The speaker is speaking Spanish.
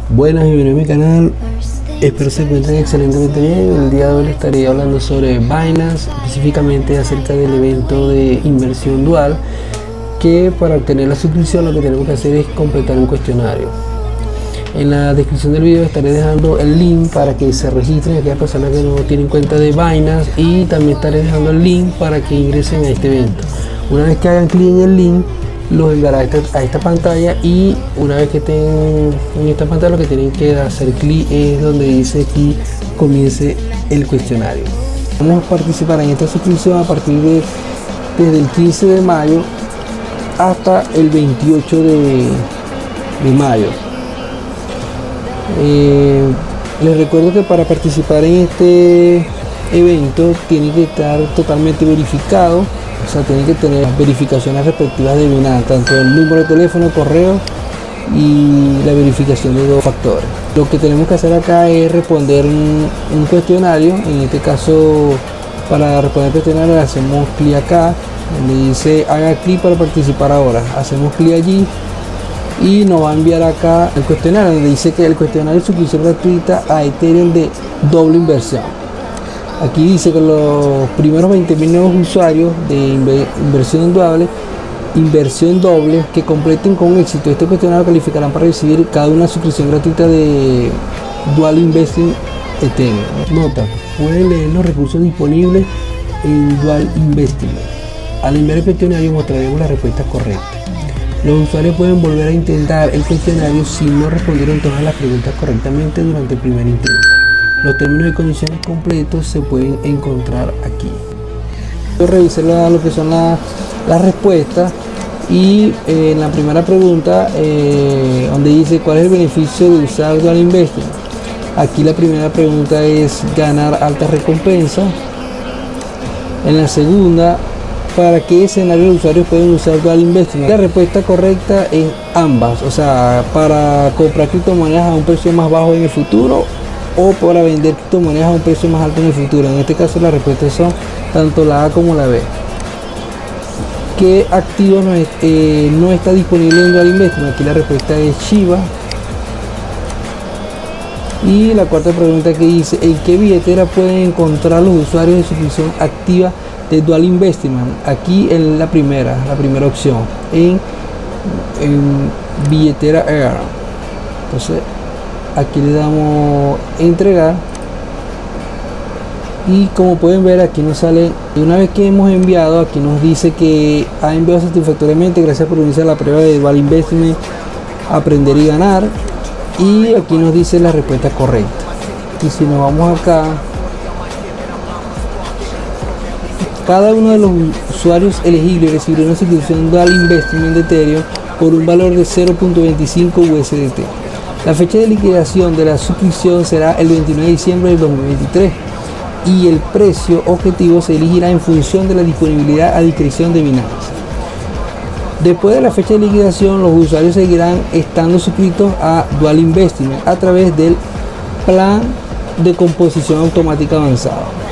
Buenas y bienvenidos a mi canal, espero se encuentren excelentemente bien. El día de hoy les estaré hablando sobre Binance, específicamente acerca del evento de inversión dual, que para obtener la suscripción lo que tenemos que hacer es completar un cuestionario. En la descripción del video estaré dejando el link para que se registren aquellas personas que no tienen cuenta de Binance, y también estaré dejando el link para que ingresen a este evento. Una vez que hagan clic en el link, los enviará a esta pantalla, y una vez que estén en esta pantalla lo que tienen que hacer clic es donde dice aquí comience el cuestionario. Vamos a participar en esta suscripción a partir de desde el 15 de mayo hasta el 28 de mayo. Les recuerdo que para participar en este evento tiene que estar totalmente verificado, o sea, tiene que tener las verificaciones respectivas de Binance, tanto el número de teléfono, correo y la verificación de 2 factores. Lo que tenemos que hacer acá es responder un cuestionario. En este caso, para responder el cuestionario hacemos clic acá donde dice haga clic para participar ahora, hacemos clic allí y nos va a enviar acá el cuestionario donde dice que el cuestionario es suscripción gratuita a Ethereum de doble inversión. Aquí dice que los primeros 20.000 nuevos usuarios de inversión doble que completen con éxito este cuestionario calificarán para recibir cada una suscripción gratuita de Dual Investing Ethereum. Nota: pueden leer los recursos disponibles en Dual Investing. Al enviar el cuestionario mostraremos las respuestas correctas. Los usuarios pueden volver a intentar el cuestionario si no respondieron todas las preguntas correctamente durante el primer intento. Los términos y condiciones completos se pueden encontrar aquí. Yo revisé lo que son las respuestas, y en la primera pregunta donde dice cuál es el beneficio de usar Dual Investing, aquí la primera pregunta es ganar alta recompensa. En la segunda, ¿para qué escenario los usuarios pueden usar Dual Investing? La respuesta correcta es ambas, o sea, para comprar criptomonedas a un precio más bajo en el futuro o para vender criptomonedas a un precio más alto en el futuro. En este caso las respuestas son tanto la A como la B. ¿Qué activo no está disponible en Dual Investing? Aquí la respuesta es Shiba. Y la cuarta pregunta que dice ¿en qué billetera pueden encontrar los usuarios de suscripción activa de Dual Investing? Aquí en la primera opción, en billetera Air. Entonces aquí le damos entregar, y como pueden ver aquí nos sale, una vez que hemos enviado, aquí nos dice que ha enviado satisfactoriamente, gracias por unirse a la prueba de Dual Investing, aprender y ganar, y aquí nos dice la respuesta correcta. Y si nos vamos acá, cada uno de los usuarios elegibles recibirá una suscripción Dual Investing de Ethereum por un valor de 0.25 USDT. La fecha de liquidación de la suscripción será el 29 de diciembre del 2023 y el precio objetivo se elegirá en función de la disponibilidad a discreción de Binance. Después de la fecha de liquidación, los usuarios seguirán estando suscritos a Dual Investing a través del plan de composición automática avanzado.